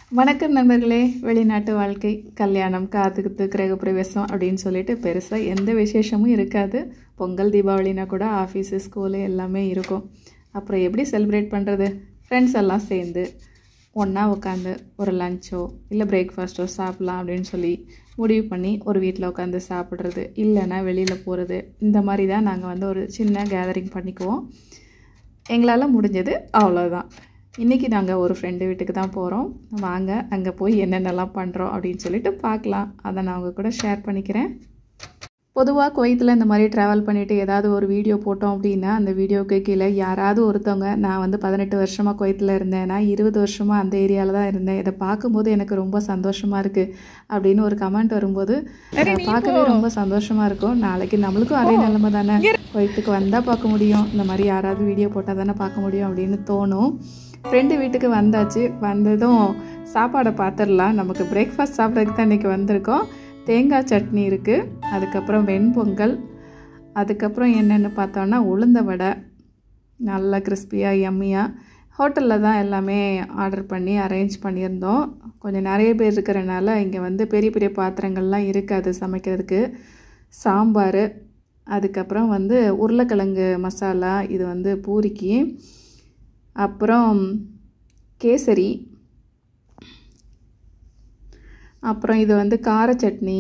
வணக்கம் நண்பர்களே. வெளிநாட்டு வாழ்க்கை, கல்யாணம், காதுகுத்து, கிரகப்பிரவேசம் அப்படின்னு சொல்லிட்டு பெருசாக எந்த விசேஷமும் இருக்காது. பொங்கல், தீபாவளினா கூட ஆஃபீஸு, ஸ்கூலு எல்லாமே இருக்கும். அப்புறம் எப்படி செலிப்ரேட் பண்ணுறது? ஃப்ரெண்ட்ஸ் எல்லாம் சேர்ந்து ஒன்றா உட்காந்து ஒரு லஞ்சோ இல்லை பிரேக்ஃபாஸ்ட்டோ சாப்பிட்லாம் அப்படின்னு சொல்லி முடிவு பண்ணி ஒரு வீட்டில் உட்காந்து சாப்பிட்றது, இல்லைன்னா வெளியில் போகிறது, இந்த மாதிரி தான் நாங்கள் ஒரு சின்ன கேதரிங் பண்ணிக்குவோம். எங்களால் முடிஞ்சது அவ்வளோதான். இன்றைக்கி நாங்கள் ஒரு ஃப்ரெண்டு வீட்டுக்கு தான் போகிறோம். வாங்க அங்கே போய் என்னென்னலாம் பண்ணுறோம் அப்படின்னு சொல்லிட்டு பார்க்கலாம். அதை நான் அவங்க கூட ஷேர் பண்ணிக்கிறேன். பொதுவாக குவைத்தில் இந்த மாதிரி ட்ராவல் பண்ணிவிட்டு ஏதாவது ஒரு வீடியோ போட்டோம் அப்படின்னா அந்த வீடியோவுக்கு கீழே யாராவது ஒருத்தவங்க, நான் 18 வருஷமாக குவைத்தில் இருந்தேன், நான் 20 வருஷமாக அந்த ஏரியாவில் தான் இருந்தேன், இதை பார்க்கும்போது எனக்கு ரொம்ப சந்தோஷமாக இருக்குது அப்படின்னு ஒரு கமெண்ட் வரும்போது பார்க்கவே ரொம்ப சந்தோஷமாக இருக்கும். நாளைக்கு நம்மளுக்கும் அதே நிலைமை தானே, குவைத்துக்கு வந்தால் பார்க்க முடியும், இந்த மாதிரி யாராவது வீடியோ போட்டால் தானே பார்க்க முடியும் அப்படின்னு தோணும். ஃப்ரெண்டு வீட்டுக்கு வந்தாச்சு. வந்ததும் சாப்பாடை பார்த்துடலாம். நமக்கு பிரேக்ஃபாஸ்ட் சாப்பிட்றதுக்கு தான் இன்றைக்கி வந்திருக்கோம். தேங்காய் சட்னி இருக்குது, அதுக்கப்புறம் வெண்பொங்கல், அதுக்கப்புறம் என்னென்னு பார்த்தோன்னா உளுந்த வடை, நல்லா கிறிஸ்பியாக யம்மியாக. ஹோட்டலில் தான் எல்லாமே ஆர்டர் பண்ணி அரேஞ்ச் பண்ணியிருந்தோம். கொஞ்சம் நிறைய பேர் இருக்கிறனால இங்கே பெரிய பெரிய பாத்திரங்கள்லாம் இருக்காது சமைக்கிறதுக்கு. சாம்பார், அதுக்கப்புறம் உருளைக்கிழங்கு மசாலா, இது பூரிக்கு, அப்புறம் கேசரி, அப்புறம் இது கார சட்னி,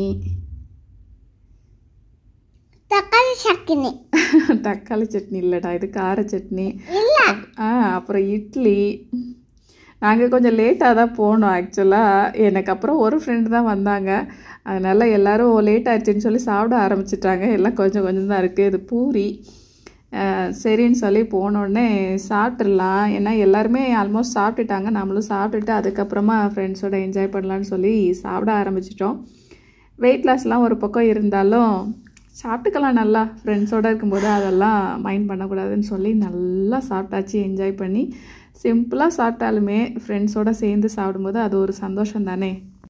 தக்காளி சட்னி. தக்காளி சட்னி இல்லைடா, இது கார சட்னி. அப்புறம் இட்லி. நாங்கள் கொஞ்சம் லேட்டாக தான் போனோம் ஆக்சுவலாக. எனக்கு அப்புறம் ஒரு ஃப்ரெண்டு தான் வந்தாங்க. அதனால் எல்லோரும் லேட் ஆகிடுச்சின்னு சொல்லி சாப்பிட ஆரம்பிச்சிட்டாங்க. எல்லாம் கொஞ்சம் கொஞ்சம் தான் இருக்குது. இது பூரி. சரின்னு சொல்லி போனோடனே சாப்பிட்றலாம், ஏன்னா எல்லாருமே ஆல்மோஸ்ட் சாப்பிட்டுட்டாங்க. நம்மளும் சாப்பிட்டுட்டு அதுக்கப்புறமா ஃப்ரெண்ட்ஸோடு என்ஜாய் பண்ணலான்னு சொல்லி சாப்பிட ஆரம்பிச்சிட்டோம். வெயிட் லாஸ்லாம் ஒரு பக்கம் இருந்தாலும் சாப்பிட்டுக்கலாம் நல்லா. ஃப்ரெண்ட்ஸோடு இருக்கும்போது அதெல்லாம் மைண்ட் பண்ணக்கூடாதுன்னு சொல்லி நல்லா சாப்பிட்டாச்சு, என்ஜாய் பண்ணி. சிம்பிளாக சாப்பிட்டாலுமே ஃப்ரெண்ட்ஸோடு சேர்ந்து சாப்பிடும்போது அது ஒரு சந்தோஷம் தானே.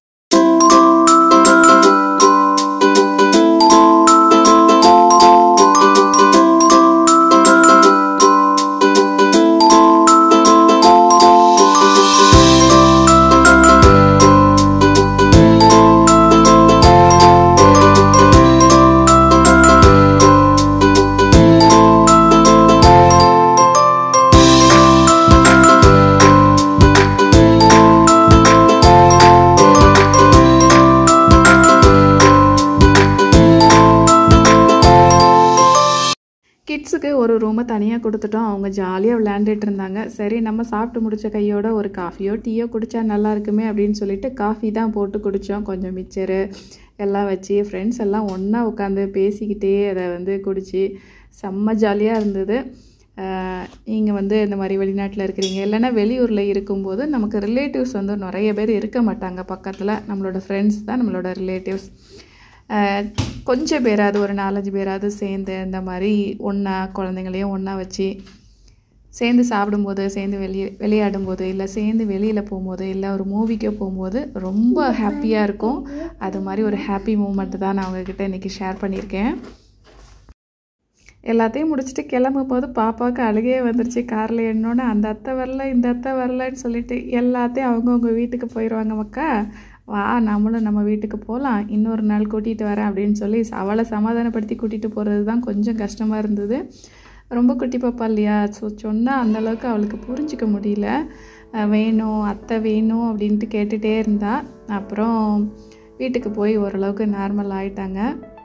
கிட்ஸுக்கு ஒரு ரூமை தனியாக கொடுத்துட்டோம். அவங்க ஜாலியாக விளையாண்டுட்டு இருந்தாங்க. சரி, நம்ம சாப்பிட்டு முடித்த கையோட ஒரு காஃபியோ டீயோ குடித்தா நல்லா இருக்குமே அப்படின்னு சொல்லிட்டு காஃபி தான் போட்டு குடித்தோம். கொஞ்சம் மிச்சரு எல்லாம் வச்சு ஃப்ரெண்ட்ஸ் எல்லாம் ஒன்றா உட்காந்து பேசிக்கிட்டே அதை குடித்து செம்ம ஜாலியாக இருந்தது. நீங்கள் இந்த மாதிரி வெளிநாட்டில் இருக்கிறீங்க, இல்லைன்னா வெளியூரில் இருக்கும்போது நமக்கு ரிலேட்டிவ்ஸ் நிறைய பேர் இருக்க மாட்டாங்க பக்கத்தில். நம்மளோட ஃப்ரெண்ட்ஸ் தான் நம்மளோட ரிலேட்டிவ்ஸ். கொஞ்சம் பேராது, ஒரு 4-5 பேராது சேர்ந்து இந்த மாதிரி ஒன்றா குழந்தைங்களையும் ஒன்றா வச்சு சேர்ந்து சாப்பிடும்போது, சேர்ந்து விளையாடும்போது, இல்லை சேர்ந்து வெளியில் போகும்போது, இல்லை ஒரு மூவிக்கோ போகும்போது ரொம்ப ஹாப்பியாக இருக்கும். அது மாதிரி ஒரு ஹாப்பி மூமெண்ட் தான் நான் அவங்கக்கிட்ட இன்றைக்கி ஷேர் பண்ணியிருக்கேன். எல்லாத்தையும் முடிச்சுட்டு கிளம்பும் போது பாப்பாவுக்கு அழுகையே வந்துருச்சு. காரில் என்னோட அந்த அத்தை வரல, இந்த அத்தை வரலன்னு சொல்லிட்டு எல்லாத்தையும் அவங்கவுங்க வீட்டுக்கு போயிடுவாங்க. மக்கா வா, நம்மளும் நம்ம வீட்டுக்கு போகலாம், இன்னொரு நாள் கூட்டிகிட்டு வரேன் அப்படின்னு சொல்லி அவளை சமாதானப்படுத்தி கூட்டிகிட்டு போகிறது தான் கொஞ்சம் கஷ்டமாக இருந்தது. ரொம்ப குட்டி பாப்பா இல்லையா, சொன்னால் அந்தளவுக்கு அவளுக்கு புரிஞ்சிக்க முடியல. வேணும், அத்தை வேணும் அப்படின்ட்டு கேட்டுகிட்டே இருந்தா. அப்புறம் வீட்டுக்கு போய் ஓரளவுக்கு நார்மல் ஆகிட்டாங்க.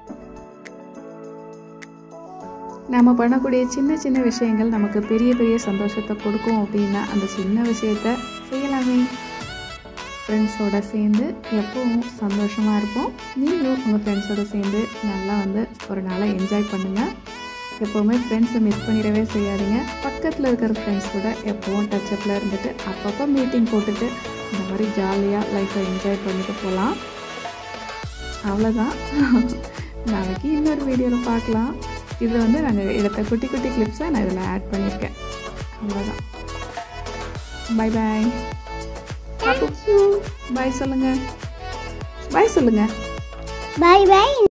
நம்ம பண்ணக்கூடிய சின்ன சின்ன விஷயங்கள் நமக்கு பெரிய பெரிய சந்தோஷத்தை கொடுக்கும் அப்படின்னா அந்த சின்ன விஷயத்த செய்யலாமே. ஃப்ரெண்ட்ஸோடு சேர்ந்து எப்பவும் சந்தோஷமாக இருப்போம். நீங்களும் உங்கள் ஃப்ரெண்ட்ஸோடு சேர்ந்து நல்லா ஒரு நாளை என்ஜாய் பண்ணுங்கள். எப்போவுமே ஃப்ரெண்ட்ஸை மிஸ் பண்ணிடவே செய்யாதீங்க. பக்கத்தில் இருக்கிற ஃப்ரெண்ட்ஸ் கூட எப்போவும் டச்சப்பில் இருந்துட்டு அப்பப்போ மீட்டிங் போட்டுட்டு இந்த மாதிரி ஜாலியாக லைஃப்பை என்ஜாய் பண்ணிட்டு போகலாம். அவ்வளோதான். நாளைக்கு இன்னொரு வீடியோவில் பார்க்கலாம். இது நாங்கள் எடுத்த குட்டி குட்டி கிளிப்ஸை நான் இதில் ஆட் பண்ணியிருக்கேன். அவ்வளோதான். Bye bye. பாய் சொல்லுங்கள். பாய் சொல்லுங்கள். பாய் பாய்.